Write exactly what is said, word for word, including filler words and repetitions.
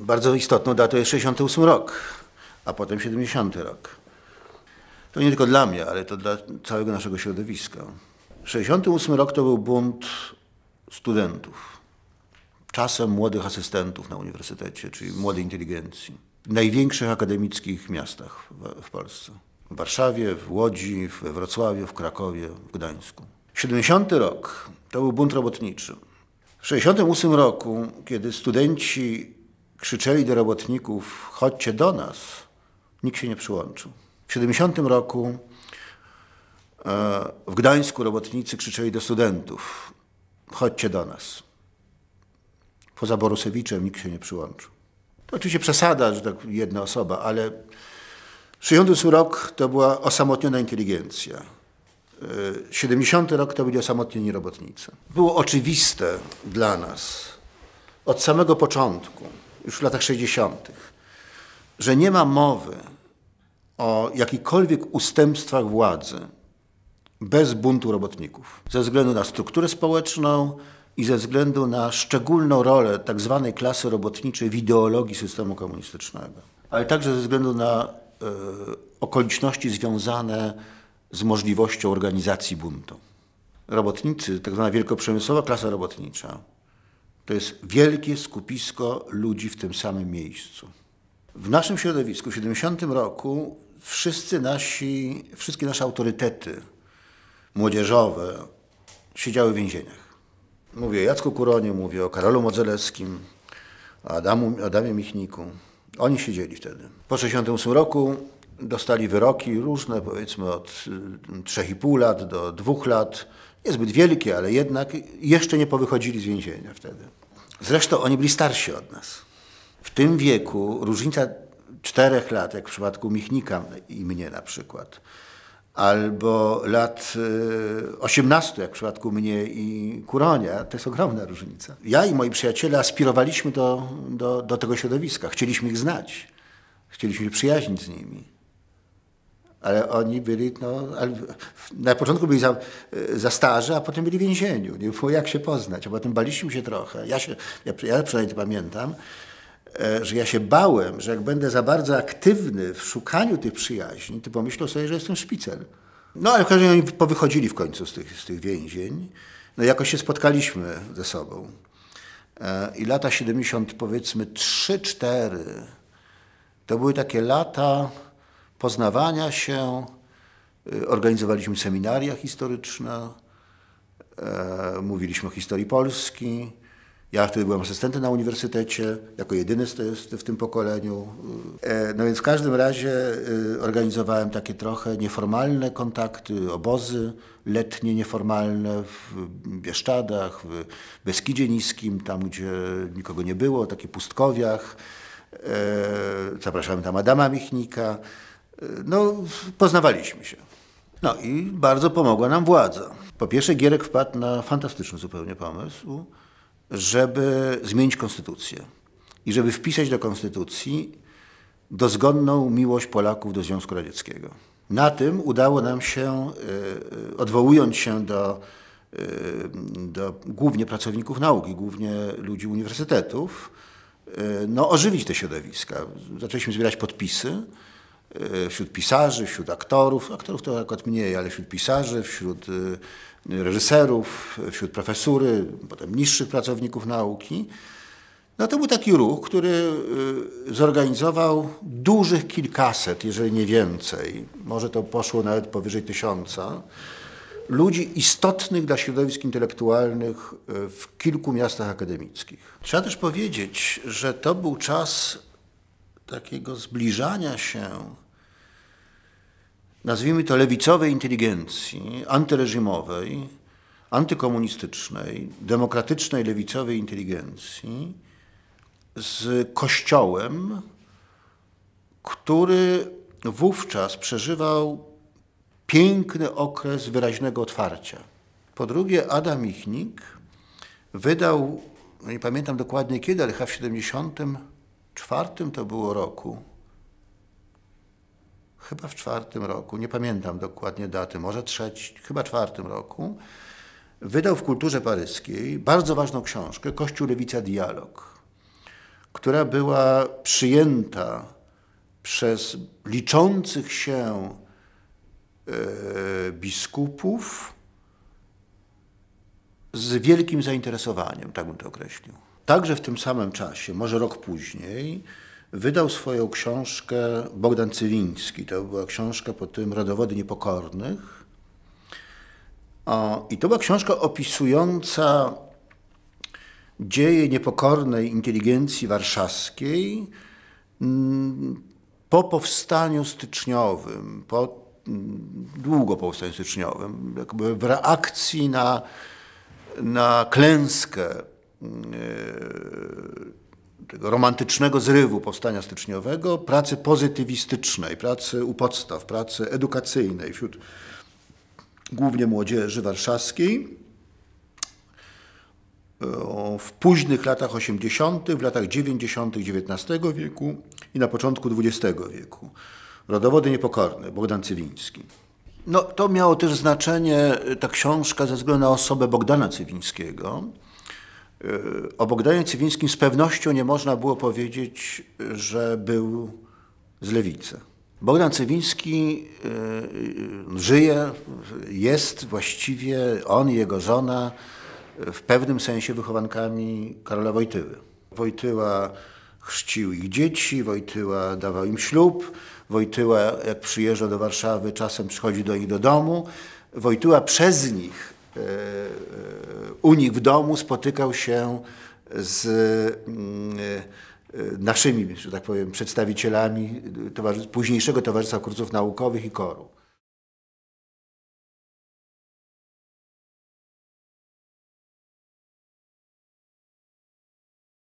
Bardzo istotną datą jest sześćdziesiąty ósmy rok, a potem siedemdziesiąty rok. To nie tylko dla mnie, ale to dla całego naszego środowiska. sześćdziesiąty ósmy rok to był bunt studentów, czasem młodych asystentów na uniwersytecie, czyli młodej inteligencji, w największych akademickich miastach w, w Polsce. W Warszawie, w Łodzi, we Wrocławiu, w Krakowie, w Gdańsku. siedemdziesiąty rok to był bunt robotniczy. W sześćdziesiątym ósmym roku, kiedy studenci krzyczeli do robotników: chodźcie do nas, nikt się nie przyłączył. W siedemdziesiątym roku w Gdańsku robotnicy krzyczeli do studentów: chodźcie do nas. Poza Borusewiczem nikt się nie przyłączył. To oczywiście przesada, że tak jedna osoba, ale sześćdziesiąty ósmy rok to była osamotniona inteligencja. siedemdziesiąty rok to byli osamotnieni robotnicy. Było oczywiste dla nas od samego początku, już w latach sześćdziesiątych, że nie ma mowy o jakichkolwiek ustępstwach władzy bez buntu robotników. Ze względu na strukturę społeczną i ze względu na szczególną rolę tak zwanej klasy robotniczej w ideologii systemu komunistycznego. Ale także ze względu na e, okoliczności związane z możliwością organizacji buntu. Robotnicy, tak zwana wielkoprzemysłowa klasa robotnicza, to jest wielkie skupisko ludzi w tym samym miejscu. W naszym środowisku w siedemdziesiątym roku wszyscy nasi, wszystkie nasze autorytety młodzieżowe siedziały w więzieniach. Mówię o Jacku Kuronie, mówię o Karolu Modzelewskim, o Adamu, Adamie Michniku. Oni siedzieli wtedy. Po sześćdziesiątym ósmym roku dostali wyroki różne, powiedzmy od trzech i pół lat do dwóch lat. Niezbyt wielkie, ale jednak jeszcze nie powychodzili z więzienia wtedy. Zresztą oni byli starsi od nas. W tym wieku różnica czterech lat, jak w przypadku Michnika i mnie na przykład, albo lat osiemnastu, jak w przypadku mnie i Kuronia, to jest ogromna różnica. Ja i moi przyjaciele aspirowaliśmy do, do, do tego środowiska. Chcieliśmy ich znać. Chcieliśmy się przyjaźnić z nimi. Ale oni byli, no, na początku byli za, za starzy, a potem byli w więzieniu. Nie było jak się poznać, a potem baliśmy się trochę. Ja, się, ja, ja przynajmniej to pamiętam, że ja się bałem, że jak będę za bardzo aktywny w szukaniu tych przyjaźni, to pomyślą sobie, że jestem szpicel. No ale w każdym razie oni powychodzili w końcu z tych, z tych więzień. No jakoś się spotkaliśmy ze sobą. I lata siedemdziesiąte, powiedzmy trzy, cztery, to były takie lata poznawania się. Organizowaliśmy seminaria historyczne, mówiliśmy o historii Polski. Ja wtedy byłem asystentem na uniwersytecie, jako jedyny w tym pokoleniu. No więc w każdym razie organizowałem takie trochę nieformalne kontakty, obozy letnie nieformalne w Bieszczadach, w Beskidzie Niskim, tam gdzie nikogo nie było, takie pustkowiach. Zapraszałem tam Adama Michnika. No, poznawaliśmy się. No i bardzo pomogła nam władza. Po pierwsze, Gierek wpadł na fantastyczny zupełnie pomysł, żeby zmienić konstytucję i żeby wpisać do konstytucji dozgonną miłość Polaków do Związku Radzieckiego. Na tym udało nam się, odwołując się do, do głównie pracowników nauki, głównie ludzi uniwersytetów, no, ożywić te środowiska. Zaczęliśmy zbierać podpisy wśród pisarzy, wśród aktorów, aktorów to akurat mniej, ale wśród pisarzy, wśród reżyserów, wśród profesury, potem niższych pracowników nauki. No to był taki ruch, który zorganizował dużych kilkaset, jeżeli nie więcej, może to poszło nawet powyżej tysiąca, ludzi istotnych dla środowisk intelektualnych w kilku miastach akademickich. Trzeba też powiedzieć, że to był czas takiego zbliżania się, nazwijmy to lewicowej inteligencji, antyreżimowej, antykomunistycznej, demokratycznej, lewicowej inteligencji z Kościołem, który wówczas przeżywał piękny okres wyraźnego otwarcia. Po drugie, Adam Michnik wydał, nie pamiętam dokładnie kiedy, ale chyba w siedemdziesiątym czwartym to było roku, chyba w czwartym roku, nie pamiętam dokładnie daty, może trzeci, chyba czwartym roku, wydał w Kulturze Paryskiej bardzo ważną książkę Kościół, Lewica, Dialog, która była przyjęta przez liczących się e, biskupów z wielkim zainteresowaniem, tak bym to określił. Także w tym samym czasie, może rok później, wydał swoją książkę Bogdan Cywiński. To była książka pod tym Rodowody Niepokornych. O, I to była książka opisująca dzieje niepokornej inteligencji warszawskiej po powstaniu styczniowym, po, długo po powstaniu styczniowym, jakby w reakcji na, na klęskę tego romantycznego zrywu powstania styczniowego, pracy pozytywistycznej, pracy u podstaw, pracy edukacyjnej wśród głównie młodzieży warszawskiej w późnych latach osiemdziesiątych, w latach dziewięćdziesiątych dziewiętnastego wieku i na początku dwudziestego wieku. Rodowody Niepokorne, Bogdan Cywiński. No, to miało też znaczenie, ta książka, ze względu na osobę Bogdana Cywińskiego. O Bogdanie Cywińskim z pewnością nie można było powiedzieć, że był z lewicy. Bogdan Cywiński żyje, jest właściwie, on i jego żona, w pewnym sensie wychowankami Karola Wojtyły. Wojtyła chrzcił ich dzieci, Wojtyła dawał im ślub, Wojtyła, jak przyjeżdża do Warszawy, czasem przychodzi do nich do domu. Wojtyła przez nich, u nich w domu spotykał się z naszymi, że tak powiem, przedstawicielami towarzy- późniejszego Towarzystwa Kursów Naukowych i Koru.